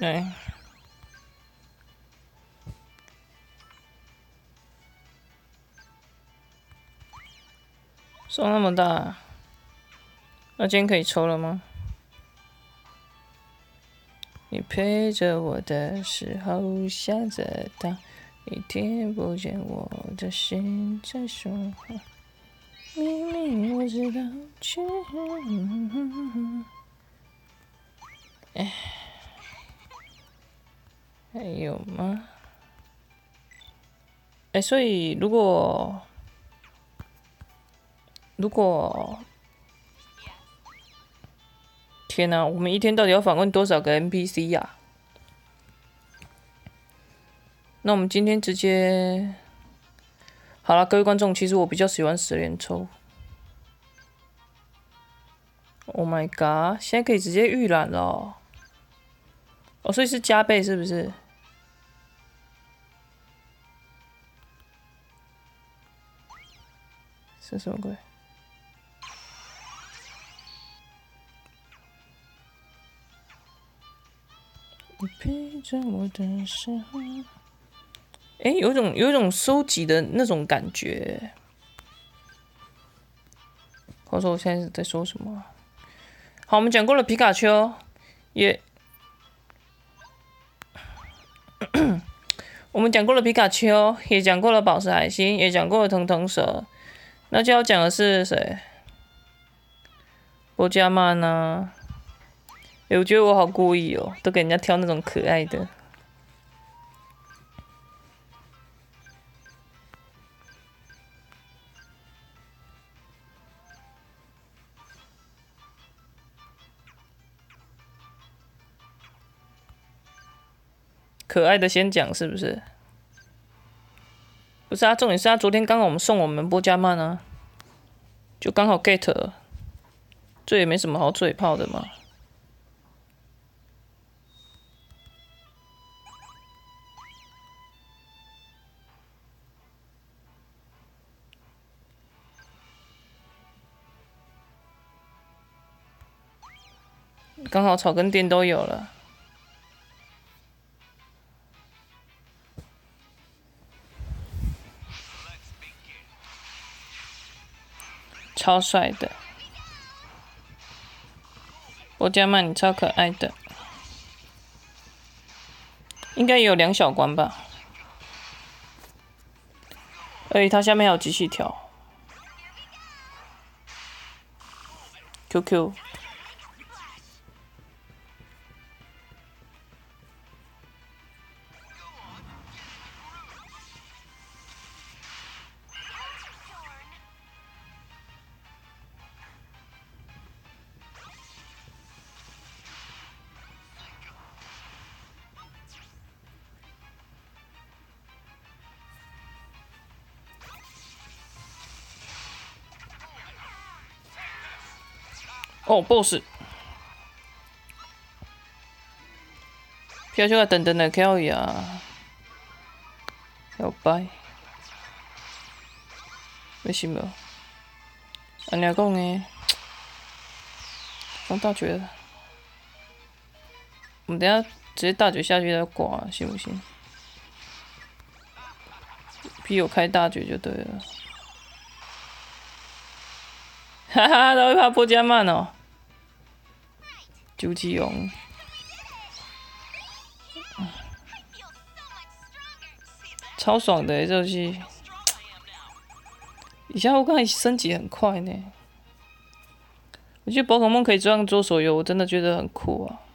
哎，送那么大，那今天可以抽了吗？你陪着我的时候下着大，你听不见我的心在说话。明明我知道却……哎，还有吗？哎，所以如果天哪，我们一天到底要访问多少个 NPC 呀？那我们今天直接好了，各位观众，其实我比较喜欢10连抽。Oh my god！ 现在可以直接预览了哦。哦，所以是加倍是不是？是什么鬼？你陪着我的时候，哎，有一种收集的那种感觉。我说我现在在说什么？好，我们讲过了皮卡丘，也我们讲过了皮卡丘，也讲过了宝石海星，也讲过了腾腾蛇。那就要讲的是谁？波加曼呢？我觉得我好故意哦，都给人家挑那种可爱的。可爱的先讲是不是？不是啊，重点是他昨天刚好送我们波加曼啊，就刚好 get 了，这也没什么好嘴炮的嘛。刚好草根店都有了，超帅的。波加曼，你超可爱的，应该也有2小关吧？而且它下面还有机器条。QQ。哦 ，BOSS， 皮卡丘が等等的可以啊，要拜，为什么？按你讲呢？上大绝了，我们等下直接大绝下去再挂，行不行？P 有开大绝就对了。哈哈，他会怕波加曼哦。究极龙。超爽的这游戏，以前我看升级很快呢。我觉得宝可梦可以这样做手游，我真的觉得很酷啊。